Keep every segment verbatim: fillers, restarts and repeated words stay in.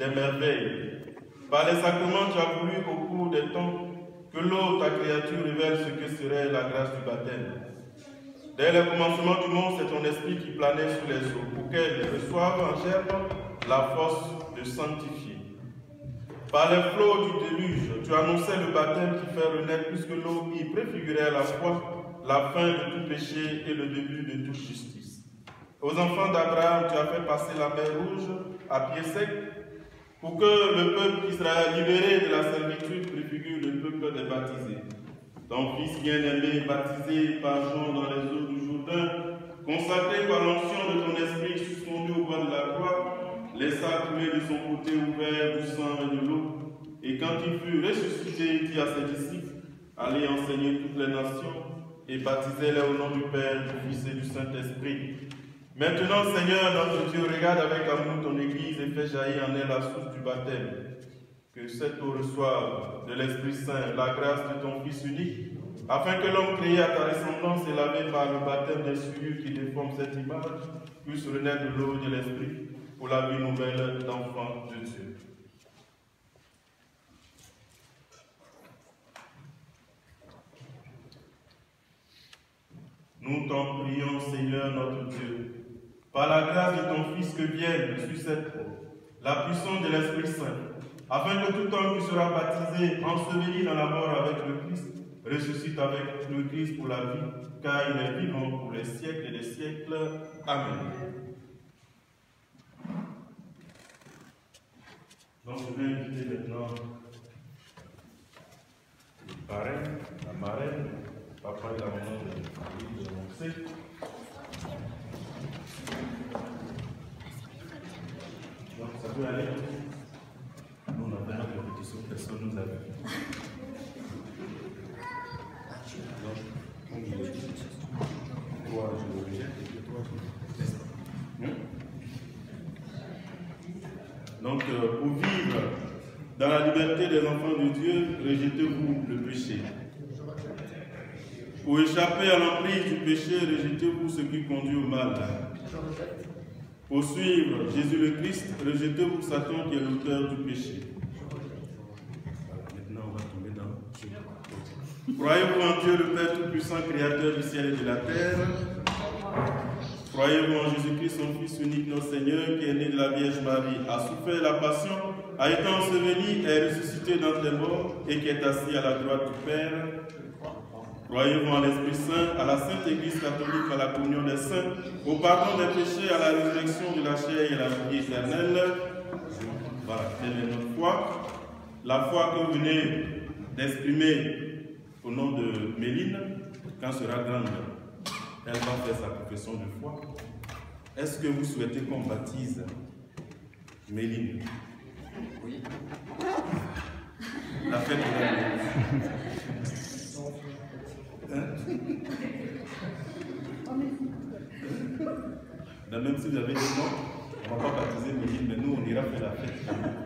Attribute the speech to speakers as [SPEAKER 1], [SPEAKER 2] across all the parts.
[SPEAKER 1] des merveilles. Par les sacrements, tu as voulu au cours des temps que l'eau, ta créature, révèle ce que serait la grâce du baptême. Dès le commencement du monde, c'est ton esprit qui planait sur les eaux, pour qu'elles reçoivent en germe la force de sanctifier. Par les flots du déluge, tu annonçais le baptême qui fait renaître, puisque l'eau y préfigurait la foi, la fin de tout péché et le début de toute justice. Aux enfants d'Abraham, tu as fait passer la mer Rouge à pied sec, pour que le peuple qui sera libéré de la servitude préfigure le peuple des baptisés. Ton Fils bien-aimé, baptisé par Jean dans les eaux du Jourdain, consacré par l'onction de ton esprit suspendu au bord de la croix, laissa couler de son côté ouvert du sang et de l'eau. Et quand il fut ressuscité, il dit à ses disciples, allez enseigner toutes les nations et baptisez-les au nom du Père, du Fils et du Saint-Esprit. Maintenant, Seigneur, notre Dieu, regarde avec amour ton Église et fais jaillir en elle la source du baptême. Que cette eau reçoive de l'Esprit Saint la grâce de ton Fils unique, afin que l'homme créé à ta ressemblance et lavé par le baptême des souillures qui déforme cette image, puisse renaître de l'eau et de l'Esprit pour la vie nouvelle d'enfants de Dieu. Nous t'en prions, Seigneur notre Dieu, par la grâce de ton Fils, que vienne sur cette eau la puissance de l'Esprit Saint, afin que tout homme qui sera baptisé, enseveli dans la mort avec le Christ, ressuscite avec le Christ pour la vie, car il est vivant pour les siècles et les siècles. Amen. Donc je vais inviter maintenant le parrain, la marraine, le papa et la maman de l'annoncer. Donc ça peut aller. Nous, on a vraiment des répétitions, personne ne nous a vu. Donc, on dit, toi, je le rejette et puis toi, je le teste. Donc, euh, pour vivre dans la liberté des enfants de Dieu, rejetez-vous le péché. Pour échapper à l'emprise du péché, rejetez-vous ce qui conduit au mal. Pour suivre Jésus le Christ, rejetez-vous Satan qui est l'auteur du péché. Maintenant, on va tomber dans... Croyez-vous en Dieu le Père Tout-Puissant, Créateur du ciel et de la terre? Croyez-vous en Jésus-Christ, son Fils unique, notre Seigneur, qui est né de la Vierge Marie, a souffert la passion, a été enseveli, est ressuscité d'entre les morts et qui est assis à la droite du Père? Croyez-vous en l'Esprit Saint, à la Sainte Église catholique, à la communion des saints, au pardon des péchés, à la résurrection de la chair et à la vie éternelle? Voilà, telle est notre foi. La foi que vous venez d'exprimer au nom de Méline, quand sera grande, elle va faire sa profession de foi. Est-ce que vous souhaitez qu'on baptise Méline? Oui. La fête de la vie. Donc, même si vous avez dit non, on ne va pas baptiser Méline, mais nous on ira faire la fête.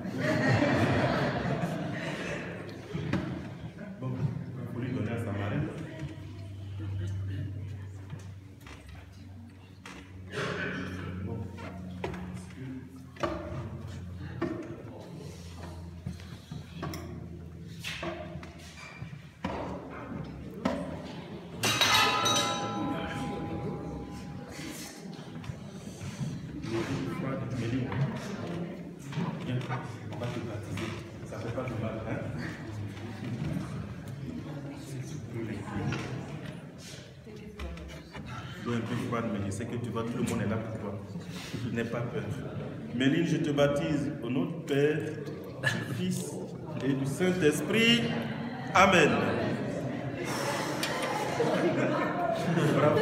[SPEAKER 1] Bon, il faut lui donner à sa marraine. Bon. On va te baptiser. Ça ne fait pas de mal, hein? Tu es un peu froide, mais je sais que tu vois, tout le monde est là pour toi. N'aie pas peur. Méline, je te baptise au nom du Père, du Fils et du Saint-Esprit. Amen. Bravo.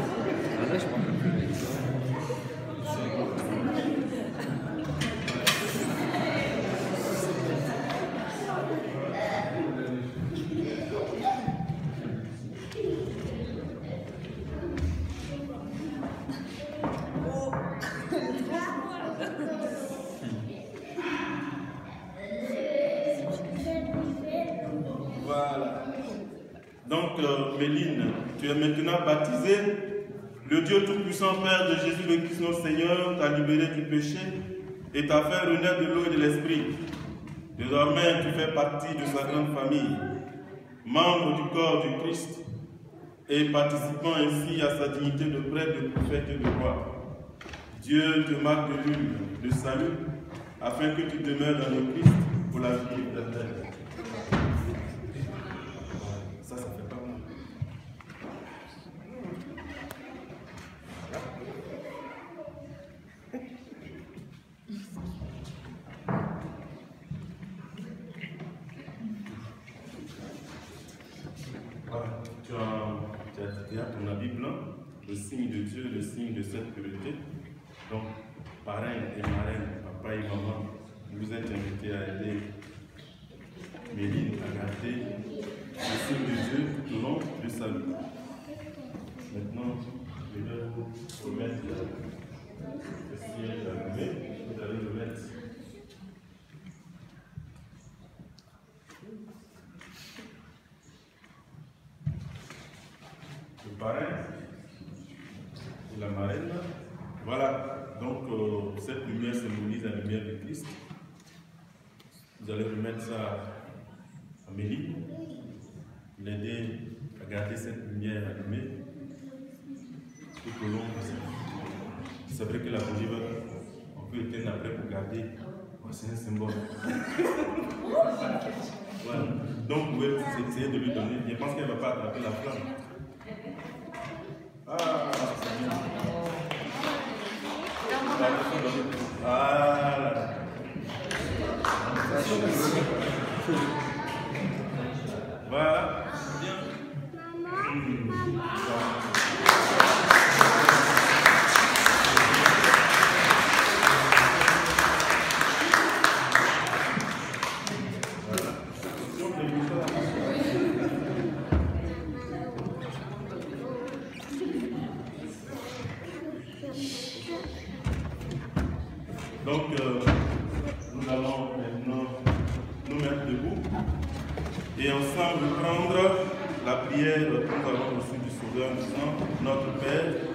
[SPEAKER 1] Voilà. Donc, euh, Méline, tu es maintenant baptisée. Le Dieu Tout-Puissant, Père de Jésus le Christ, notre Seigneur, t'a libéré du péché et t'a fait renaître de l'eau et de l'esprit. Désormais, tu fais partie de sa grande famille, membre du corps du Christ, et participant ainsi à sa dignité de prêtre, de prophète et de roi. Dieu te marque de l'huile, de salut, afin que tu demeures dans le Christ pour la vie éternelle. Ça, ça fait pas mal. Voilà, tu as, tu as, tu as ton habit blanc, le signe de Dieu, le signe de cette pureté. Donc, parrain et marraine, papa et maman, vous êtes invités à aider Méline à garder le signe de Dieu tout au long du salut. Maintenant, je vais vous remettre le siège allumé. Vous allez le mettre. Le parrain et la marraine. Voilà. Donc, euh, cette lumière symbolise la lumière de Christ. Vous allez remettre ça à Méline, l'aider à garder cette lumière allumée tout au long de sa vie. C'est vrai que la bougie va, on peut éteindre après pour garder. Oh, c'est un symbole. Voilà. Donc, vous pouvez essayer de lui donner. Je pense qu'elle ne va pas attraper la flamme. Ah, c'est bien. Voilà. Voilà. Bien. Mmh. Donc, euh, nous allons maintenant nous mettre debout et ensemble prendre la prière que nous avons reçue du Sauveur en disant: Notre Père,